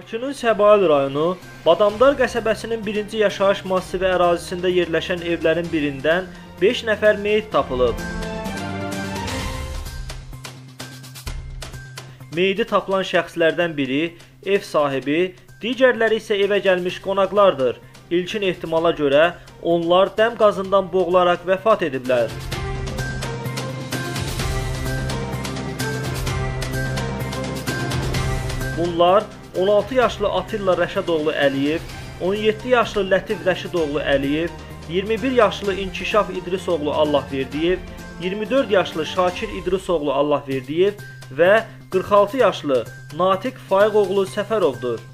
Bakının Səbail rayonu Badamdar qəsəbəsinin birinci yaşayış massivi ərazisində yerləşən evlərin birindən 5 nəfər meyit tapılıb. Meyidi tapılan şəxslərdən biri ev sahibi, digərləri isə evə gəlmiş qonaqlardır. İlkin ehtimala görə onlar dəm qazından boğularaq vəfat ediblər. Bunlar 16 yaşlı Atilla Rəşədoğlu Əliyev, 17 yaşlı Lətif Rəşidoğlu Əliyev, 21 yaşlı İnkişaf İdrisoğlu Allahverdiyev, 24 yaşlı Şakir İdrisoğlu Allahverdiyev və 46 yaşlı Natiq Faiqoğlu Səfərovdur.